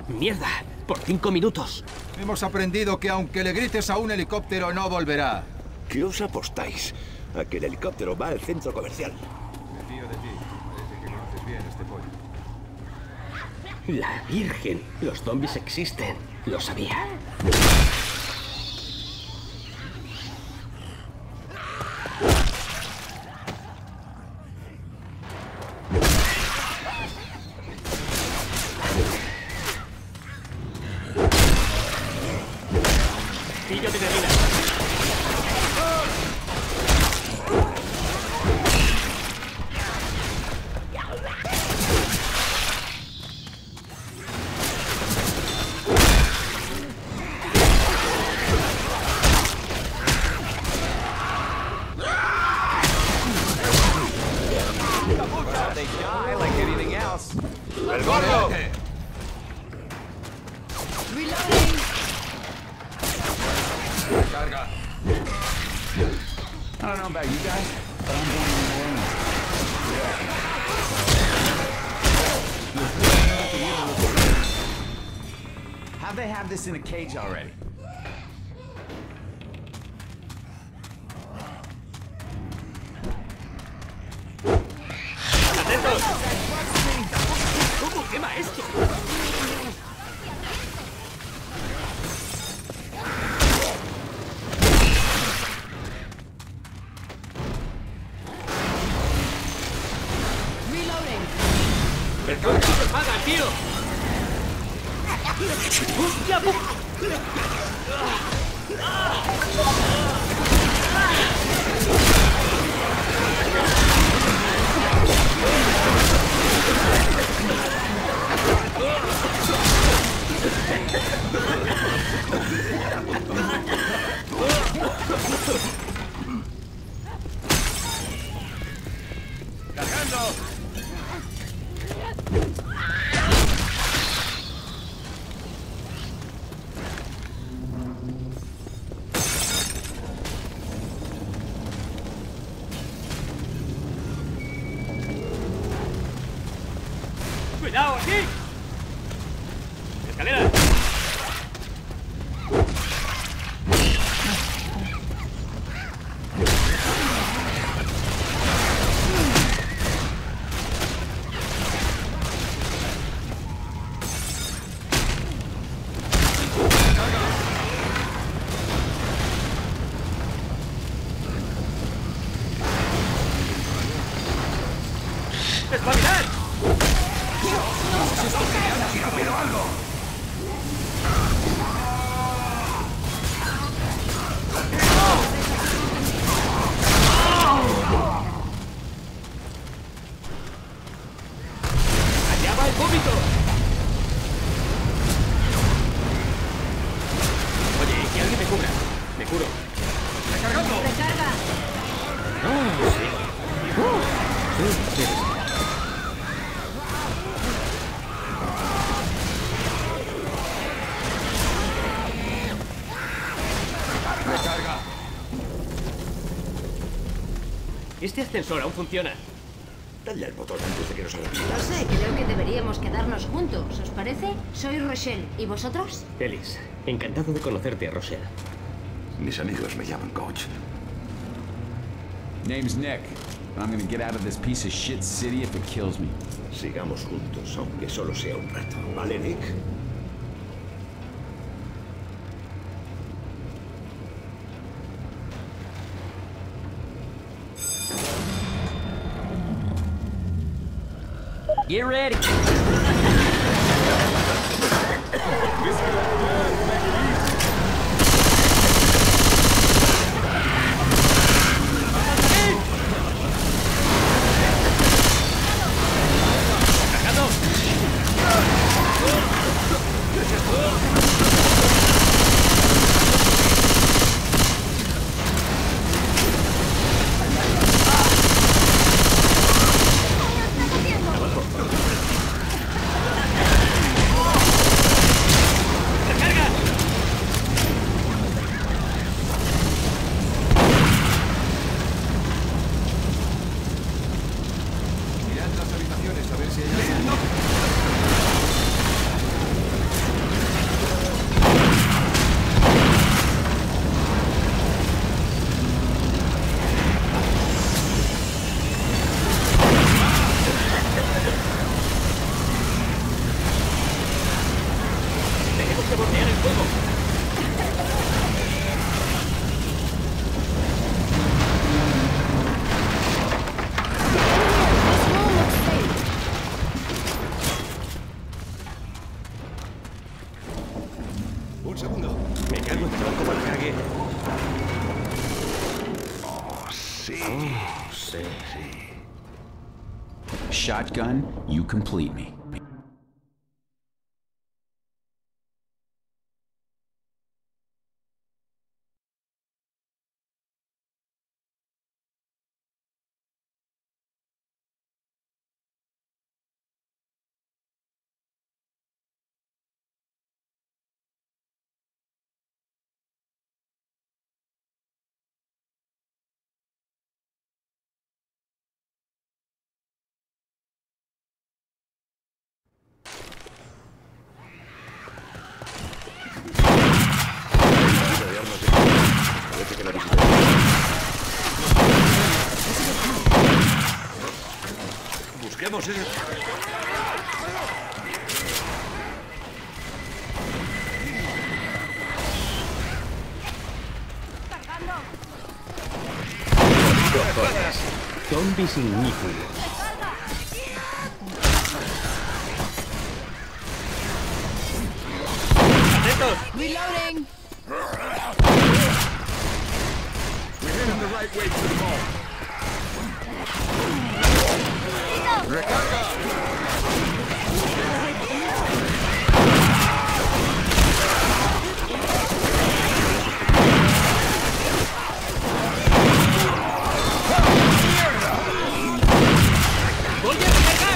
¡Mierda! ¡Por 5 minutos! Hemos aprendido que aunque le grites a un helicóptero, no volverá. ¿Qué os apostáis? A que el helicóptero va al centro comercial. Me fío de ti. Parece que conoces bien este pollo. ¡La Virgen! Los zombies existen. Lo sabía. ¡El gordo! Carga. I don't know about you guys, but I'm going to New Orleans. How'd they have this in a cage already? ¿Cómo quema esto? ¡El coche se paga, tío! ¡Hostia! ¡Cuidado, aquí! ¡Escalera! ¡Espabilad! ¡Allá va el vómito! Oye, que alguien me cubra. Me curo. ¡Recargando! ¡Recarga! Sí. Recarga. Este ascensor aún funciona. Dale al botón antes de que nos alarmemos. No sé, creo que deberíamos quedarnos juntos. ¿Os parece? Soy Rochelle. ¿Y vosotros? Ellis, encantado de conocerte, Rochelle. Mis amigos me llaman Coach. Name's Nick. I'm gonna get out of this piece of shit city if it kills me. Sigamos juntos, aunque solo sea un rato. ¿Vale, Nick? Get ready. ¿Cómo lo cargué? Sí. Sí. Shotgun, you complete me. Parece que la visita. Busquemos ese... Zombies ignífulos. ¡Atentos! Reloading. We're heading the right way to the mall. ¡Voy a recargar!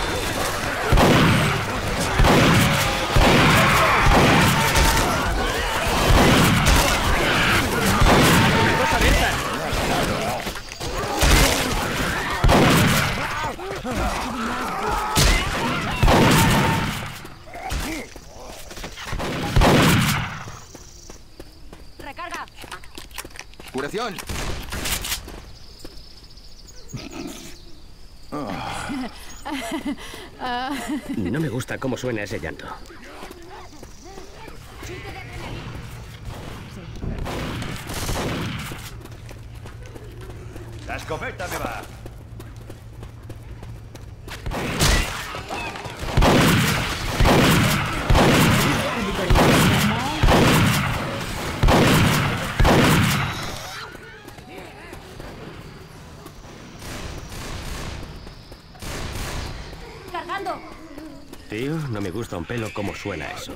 ¡Una cosa de estas! Recarga. ¡Curación! No me gusta cómo suena ese llanto. La escopeta me va. Cargando. Tío, no me gusta un pelo cómo suena eso.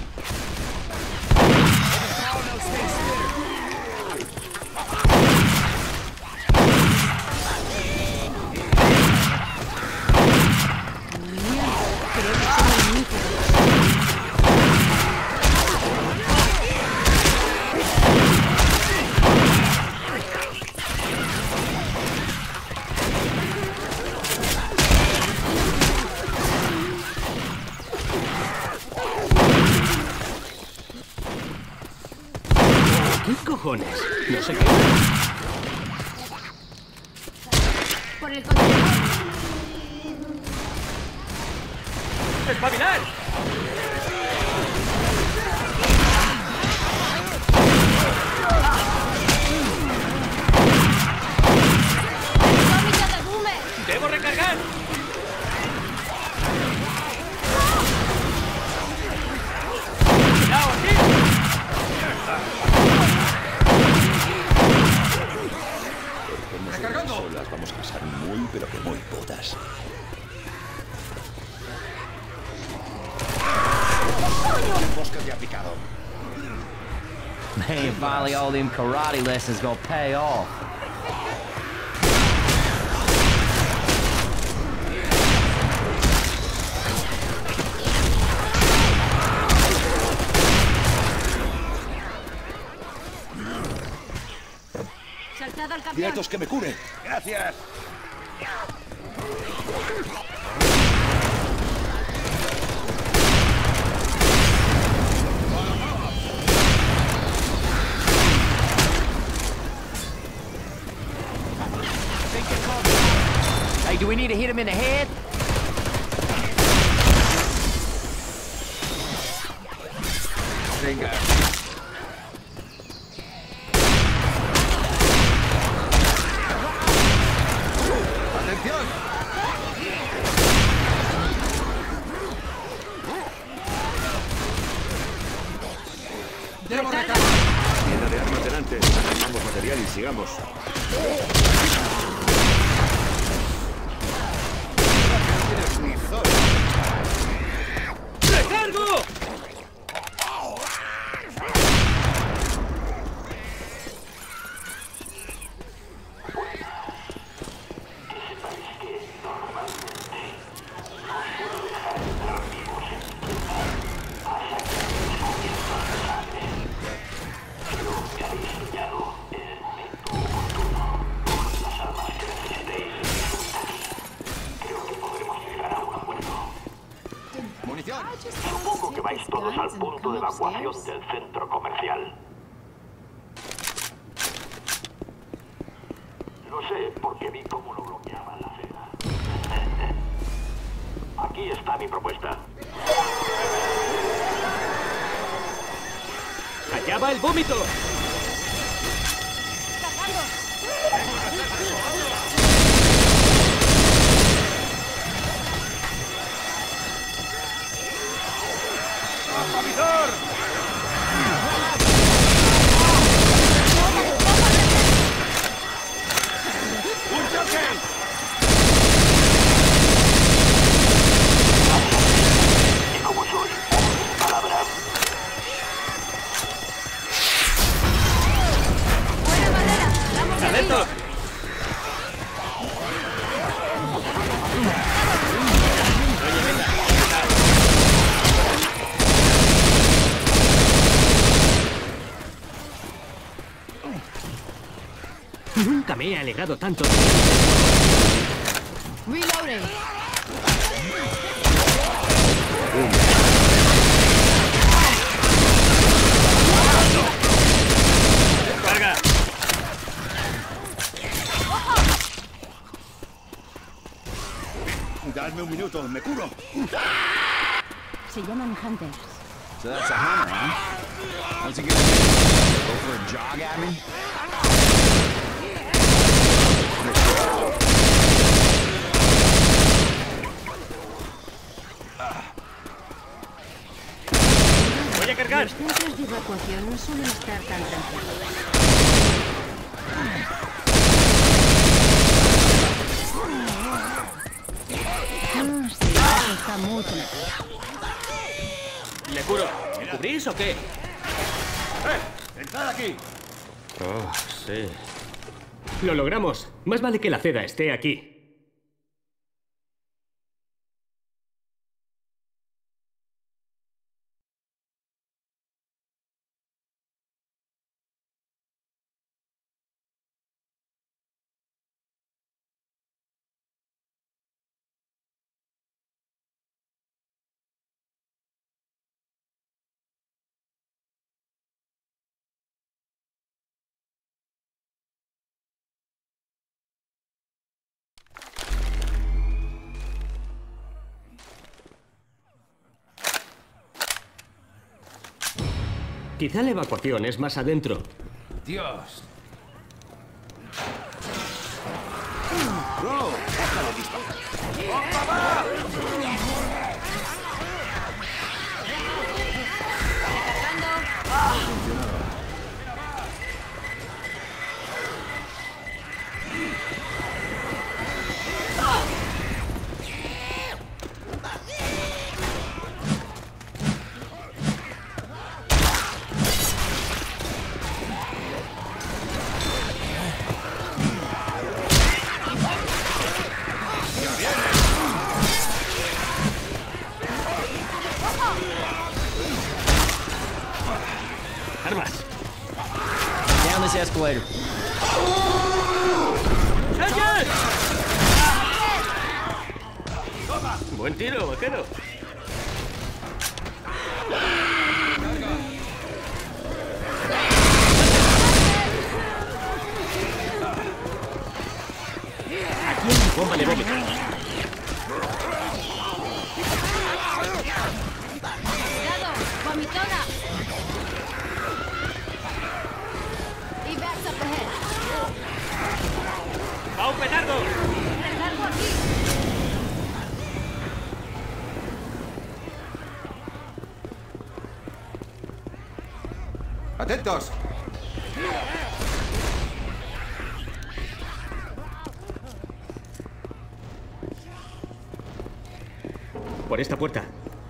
¿Qué cojones? No sé qué. Por el contenedor. ¡Espabilar! ¡Tómica de Boomer! ¡Debo recargar! ¡Cuidado aquí! ¡Recargando! Las vamos a pasar muy, pero que muy putas. El bosque ya ha picado. Man, finally all them karate lessons gonna pay off. Saltado al campeón. ¡Quietos, que me cure! ¡Gracias! Hey, do we need to hit him in the head? Venga. ¡Atención! ¡Debo recargar! adelante. Tomamos material y sigamos. Eres mi zorro. ¡Recargo! Munición. Supongo que vais todos al punto de evacuación del centro comercial. Lo sé porque vi cómo lo bloqueaban la acera. Aquí está mi propuesta. ¡Allá va el vómito! Y como soy, palabra. ¡Buena madera! ¡Vamos de aquí! ¡Adentro! Nunca me he alegrado tanto. Reloading. ¡Carga! Dadme un minuto, me curo. Se llaman Hunters. So that's a hunter, huh? What's he gonna do? Go for a jog at me? ¡Voy a cargar! Los centros de evacuación no suelen estar tan tranquilos. Sí, está mucho mejor. ¡Le curo! ¿Cubrís o qué? ¡Entrad aquí! Oh, sí. Lo logramos. Más vale que la seda esté aquí. Quizá la evacuación es más adentro. Dios. ¡Bro! ¡Déjalo disparar! ¡Armas! Down this escalator. ¡Charger! Buen tiro, vaquero. Aquí hay una bomba de vómito. ¡Cuidado! ¡Vomitona! Evacs up ahead. ¡Va un petardo! ¡Recargo aquí! ¡Atentos! Por esta puerta.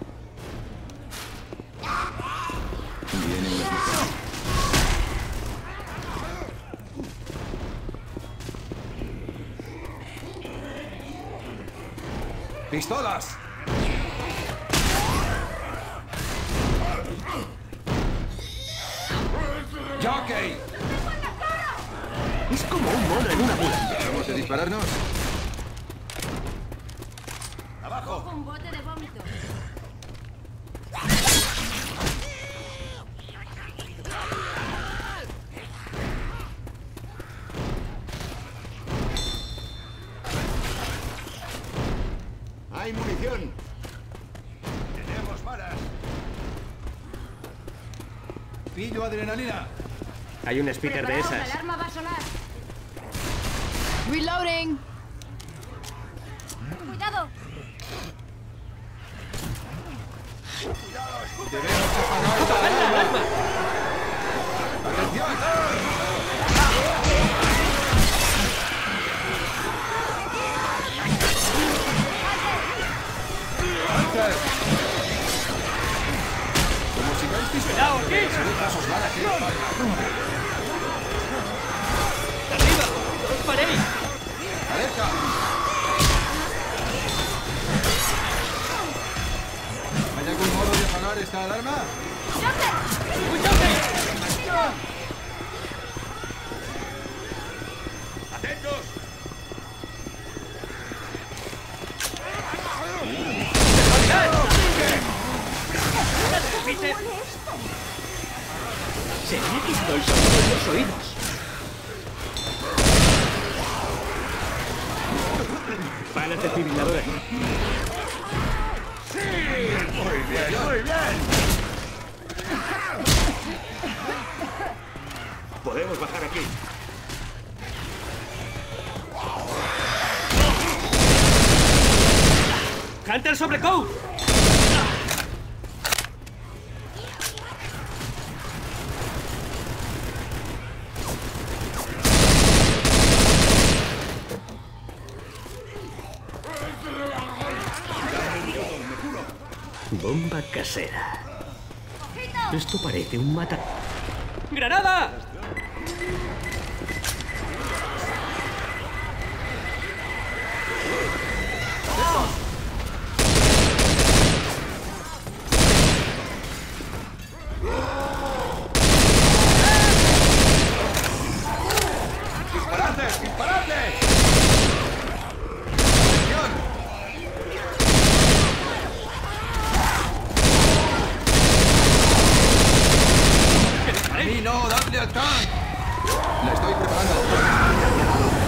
Viene una pistola. ¡Pistolas! ¡Jockey! Es como un mono en una bula. ¿Vamos a dispararnos? Un bote de vómito. ¡Hay munición! ¡Tenemos balas! Pillo adrenalina. Hay un speeder de Preparaos, la esas. alarma va a sonar. Reloading. ¡Cuidado! Debemos apagar la alarma. ¡Atención! ¡Hunter! Como sigáis disparando, los ultras os van a querer pagar. ¡Arriba! ¡No os paréis! ¡Alerta! ¿Hay algún modo de apagar esta alarma? ¡Atentos! Se me ha quitado el sonido en los oídos. Balas desfibriladoras. Podemos bajar aquí. ¡Hunter sobre Code! Bomba casera. Esto parece un mata... ¡Granada! ¡Disparadle! ¡Disparadle! ¡A mí no! ¡Dadle al tank! La estoy preparando.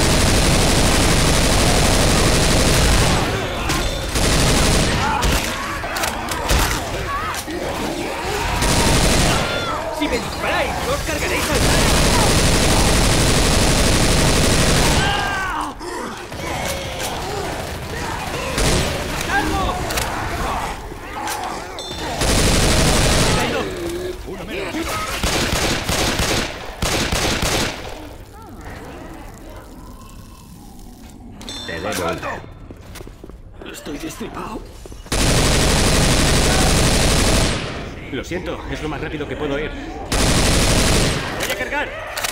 ¡Si me disparáis, no os cargaréis al tanque! ¡Matadlo! ¡Caído! ¡Uno menos! Te debo. Estoy destripado. Lo siento, es lo más rápido que puedo ir. ¡Voy a cargar!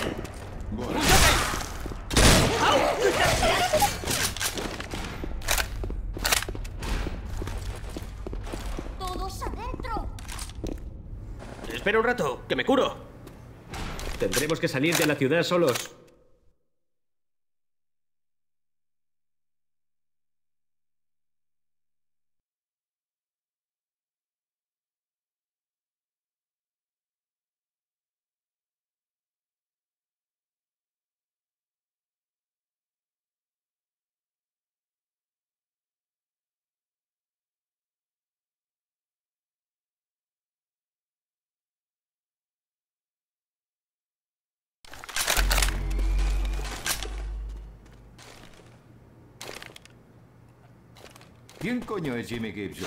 ¡Todos adentro! Espera un rato, que me curo. Tendremos que salir de la ciudad solos. ¿Quién coño es Jimmy Gibson?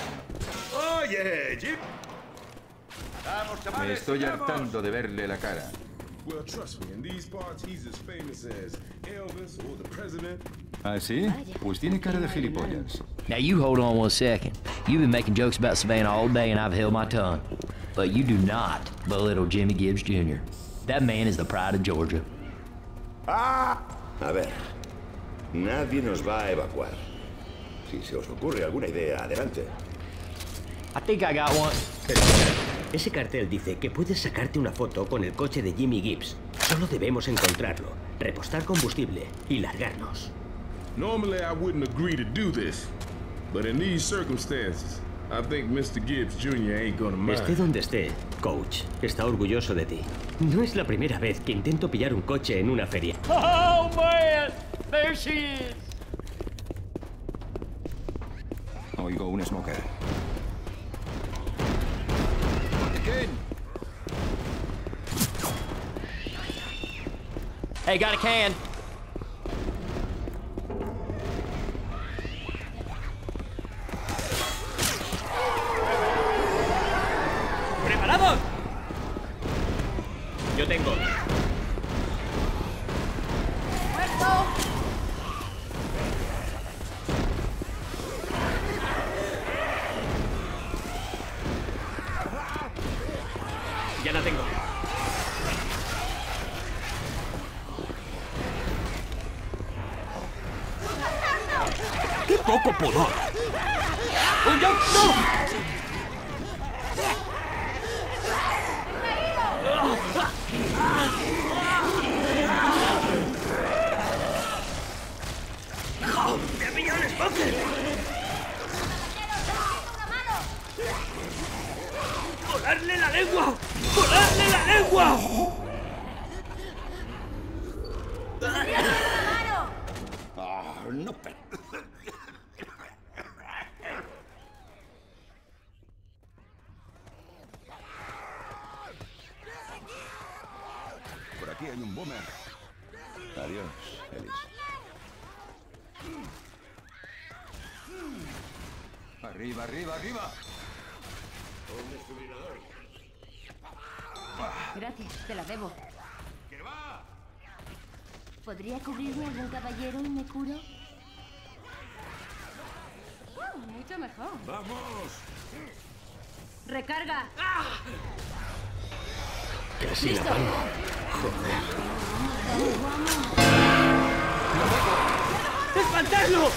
¡Oye, Jim! ¡Vamos, Me chavales! estoy sigamos. hartando de verle la cara. Well, trust me, in these parts, he's as famous as Elvis or the president. ¿Ah, sí? Pues tiene cara de gilipollas. Now you hold on 1 second. You've been making jokes about Savannah all day and I've held my tongue. But you do not belittle Jimmy Gibbs Jr. That man is the pride of Georgia. ¡Ah! A ver, nadie nos va a evacuar. Si se os ocurre alguna idea, adelante. I think I got one. Pero ese cartel dice que puedes sacarte una foto con el coche de Jimmy Gibbs. Solo debemos encontrarlo, repostar combustible y largarnos. Normally, I wouldn't agree to do this. But in these circumstances, I think Mr. Gibbs Jr. ain't gonna mind. Esté donde esté, Coach está orgulloso de ti. No es la primera vez que intento pillar un coche en una feria. Oh, man! There she is! Oigo un smoker. Hey, got a can. ¿Preparados? Yo tengo. Ya la tengo. ¡Qué poco pudor! ¡Uy, no! ¡Me ha pillado el smoker! ¡Volarle la lengua! ¡Volarle la lengua! No. Por aquí hay un boomer. Adiós, Ellis. Arriba, arriba, arriba. Un desfibrilador. Gracias, te la debo. ¿Qué va? ¿Podría cubrirme algún caballero y me curo? Mucho mejor. ¡Vamos! ¡Recarga! Casi ¡Listo! la palmo. Joder. ¡Espantarlo!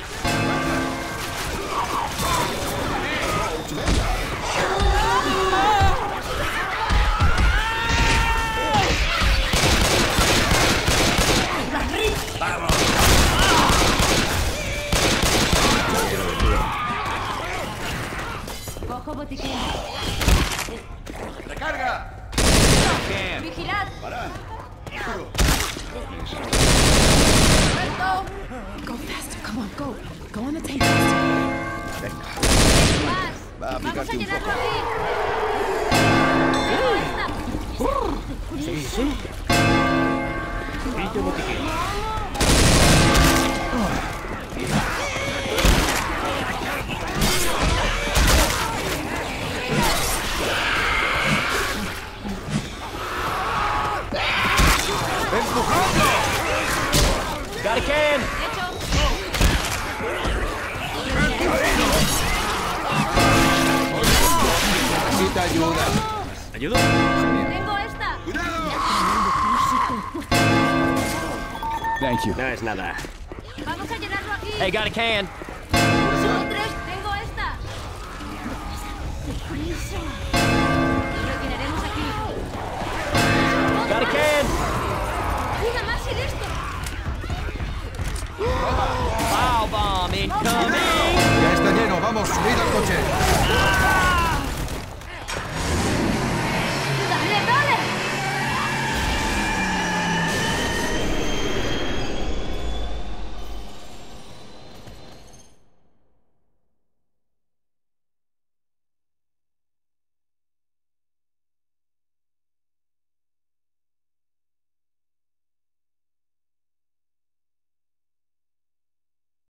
Cojo botiquín. ¡Recarga! ¡Vigilad! ¡Parad! Go faster, come on, go. Go on the tank. ¡Más! Va a ¡Vamos a aplicarte un llenarlo poco. aquí! Sí, sí. Pillo botiquín. Got a can. Necesita ayuda. ¿Ayudo? ¡Tengo esta! Thank you. No es nada. ¡Vamos a llenarlo aquí! Hey, got a can.